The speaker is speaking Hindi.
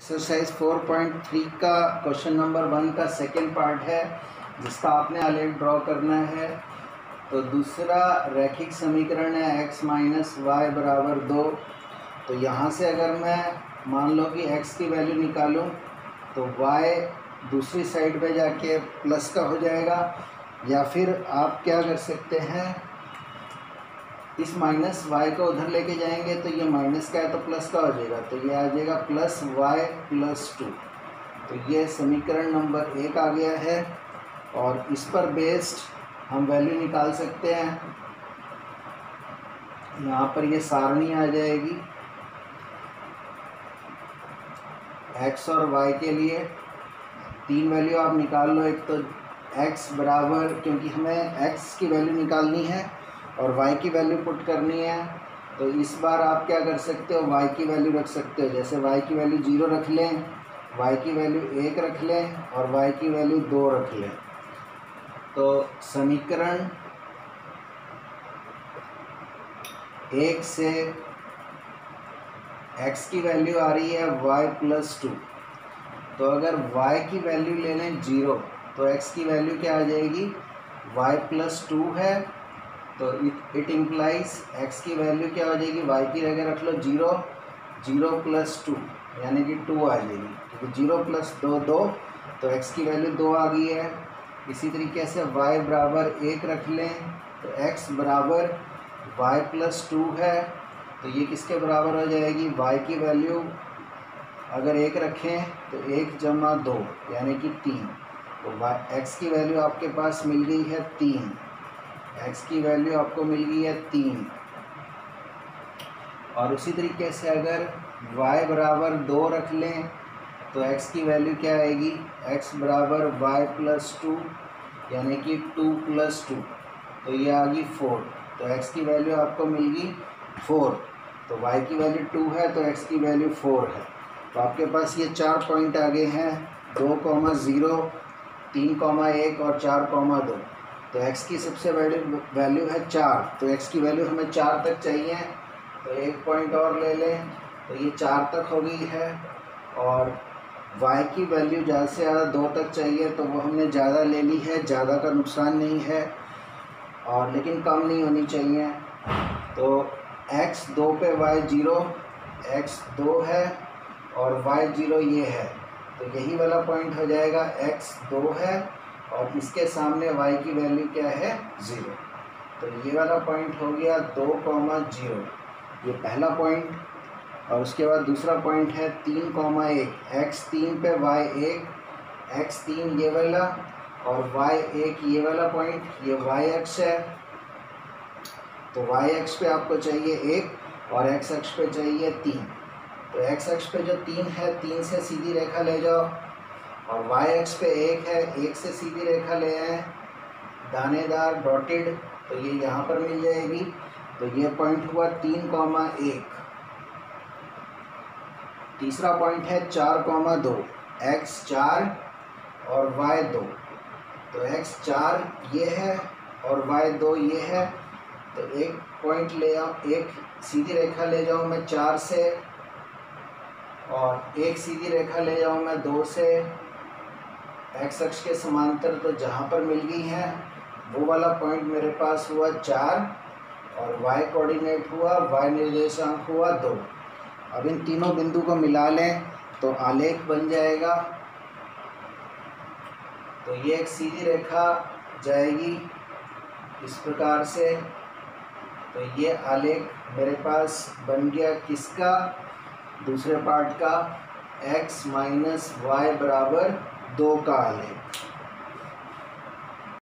एक्सरसाइज 4.3 का क्वेश्चन नंबर 1 का सेकेंड पार्ट है, जिसका आपने आलेख ड्रॉ करना है। तो दूसरा रैखिक समीकरण है x माइनस वाई बराबर 2। तो यहाँ से अगर मैं मान लो कि x की वैल्यू निकालूं तो y दूसरी साइड पे जाके प्लस का हो जाएगा, या फिर आप क्या कर सकते हैं, इस माइनस वाई को उधर लेके जाएंगे तो ये माइनस का है तो प्लस का हो जाएगा, तो ये आ जाएगा प्लस वाई प्लस 2। तो ये समीकरण नंबर 1 आ गया है और इस पर बेस्ड हम वैल्यू निकाल सकते हैं। यहाँ पर ये सारणी आ जाएगी x और y के लिए। 3 वैल्यू आप निकाल लो। एक तो x बराबर, क्योंकि हमें x की वैल्यू निकालनी है और y की वैल्यू पुट करनी है, तो इस बार आप क्या कर सकते हो, y की वैल्यू रख सकते हो। जैसे y की वैल्यू 0 रख लें, y की वैल्यू 1 रख लें और y की वैल्यू 2 रख लें। तो समीकरण 1 से x की वैल्यू आ रही है y प्लस 2। तो अगर y की वैल्यू ले लें 0 तो x की वैल्यू क्या आ जाएगी, y प्लस 2 है। तो इट इम्प्लाइज x की वैल्यू क्या हो जाएगी, y की जगह रख लो 0, 0 प्लस 2 यानी कि 2 आ जाएगी, क्योंकि 0 प्लस 2 2, तो x की वैल्यू 2 आ गई है। इसी तरीके से y बराबर 1 रख लें तो x बराबर y प्लस 2 है। तो ये किसके बराबर हो जाएगी, y की वैल्यू अगर 1 रखें तो 1 जमा 2 यानी कि 3। तो x की वैल्यू आपके पास मिल गई है 3, x की वैल्यू आपको मिल गई है 3। और उसी तरीके से अगर y बराबर 2 रख लें तो x की वैल्यू क्या आएगी, x बराबर y प्लस 2 यानी कि 2 प्लस 2, तो ये आ गई 4। तो x की वैल्यू आपको मिल गई 4। तो y की वैल्यू 2 है तो x की वैल्यू 4 है। तो आपके पास ये 4 पॉइंट आ गए हैं, 2, 0, 3, 1 और 4, 2। तो x की सबसे वैल्यू है 4, तो x की वैल्यू हमें 4 तक चाहिए। तो 1 पॉइंट और ले लें तो ये 4 तक हो गई है। और y की वैल्यू ज़्यादा से ज़्यादा 2 तक चाहिए, तो वो हमने ज़्यादा ले ली है, ज़्यादा का नुकसान नहीं है और लेकिन कम नहीं होनी चाहिए। तो x 2 पे y 0, x 2 है और y 0 ये है, तो यही वाला पॉइंट हो जाएगा, x 2 है और इसके सामने y की वैल्यू क्या है, 0। तो ये वाला पॉइंट हो गया 2, 0, ये पहला पॉइंट। और उसके बाद दूसरा पॉइंट है 3, 1, x 3 पे y 1, x 3 ये वाला और y 1 ये वाला पॉइंट, ये y अक्ष है। तो y अक्ष पे आपको चाहिए 1 और x अक्ष पे चाहिए 3। तो x अक्ष पे जो 3 है, 3 से सीधी रेखा ले जाओ और y अक्ष पे 1 है, 1 से सीधी रेखा ले आए दानेदार डॉटेड, तो ये यहाँ पर मिल जाएगी। तो ये पॉइंट हुआ 3, 1। तीसरा पॉइंट है 4, 2, x 4 और y 2। तो x 4 ये है और y 2 ये है। तो एक पॉइंट ले आओ, एक सीधी रेखा ले जाऊँ मैं 4 से और एक सीधी रेखा ले जाऊँ मैं 2 से x अक्ष के समांतर। तो जहाँ पर मिल गई है वो वाला पॉइंट मेरे पास हुआ 4 और y कोऑर्डिनेट हुआ, y निर्देशांक हुआ 2। अब इन तीनों बिंदु को मिला लें तो आलेख बन जाएगा। तो ये एक सीधी रेखा जाएगी इस प्रकार से। तो ये आलेख मेरे पास बन गया किसका, दूसरे पार्ट का, x माइनस वाई बराबर 2 का आलेख।